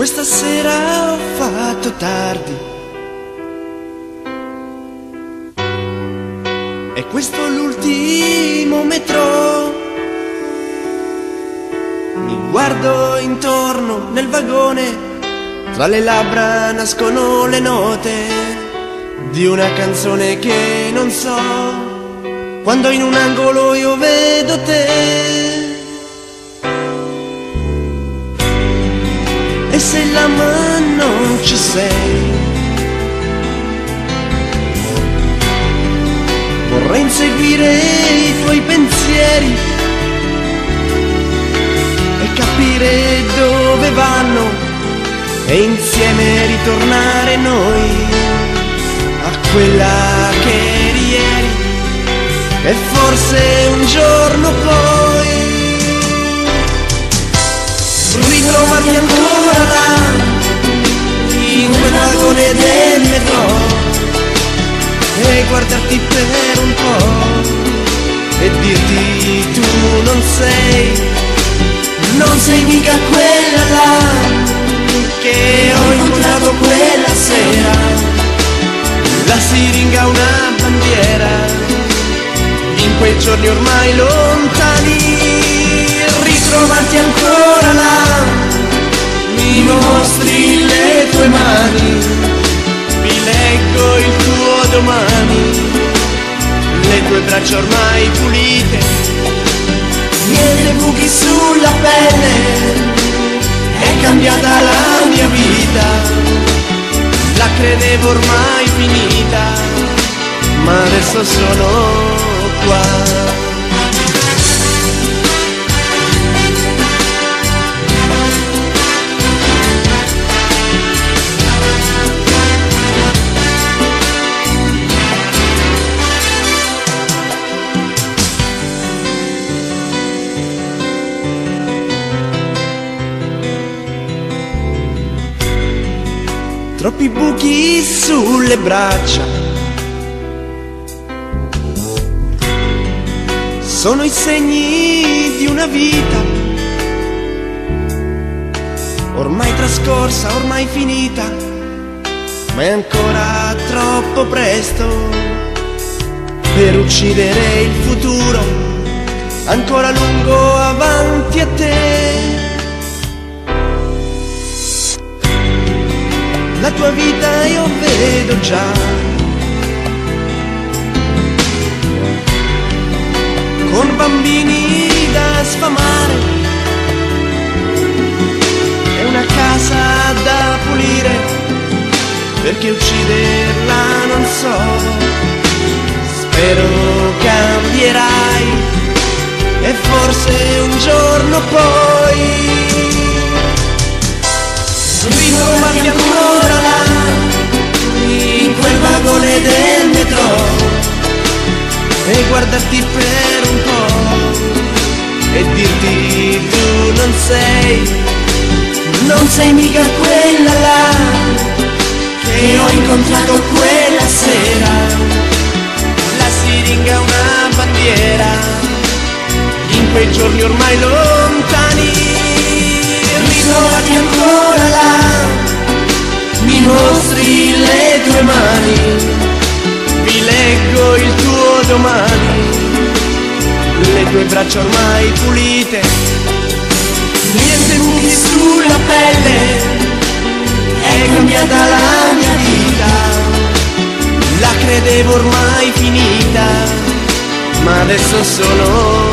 Questa sera ho fatto tardi e questo è l'ultimo metro. Mi guardo intorno nel vagone, tra le labbra nascono le note di una canzone che non so. Quando in un angolo io vedo te, e se là ma non ci sei, vorrei inseguire i tuoi pensieri e capire dove vanno e insieme ritornare noi a quella che eri ieri e forse un giorno poi ritrovarti ancora là in quel vagone del metro e guardarti per un po' e dirti tu non sei mica quella là che ho incontrato quella sera. La siringa una bandiera in quei giorni ormai lontani. Ritrovarti ancora là, mi mostri le tue mani, vi leggo il tuo domani, le tue braccia ormai pulite, niente buchi sulla pelle, è cambiata la mia vita, la credevo ormai finita, ma adesso sono qua. Troppi buchi sulle braccia, sono i segni di una vita ormai trascorsa, ormai finita, ma è ancora troppo presto per uccidere il futuro, ancora lungo avanti a te. La tua vita io vedo già, con bambini da sfamare e una casa da pulire, perché ucciderla non so. Spero cambierai e forse un giorno poi ritrovarti ancora là in quel vagone del metro e guardarti per un po' e dirti tu non sei mica quella là che ho incontrato quella sera. La siringa una bandiera in quei giorni ormai lontani. Ritrovati ancora là, mi mostri le tue mani, vi leggo il tuo domani, le tue braccia ormai pulite, niente buchi sulla pelle, è cambiata la mia vita, la credevo ormai finita, ma adesso sono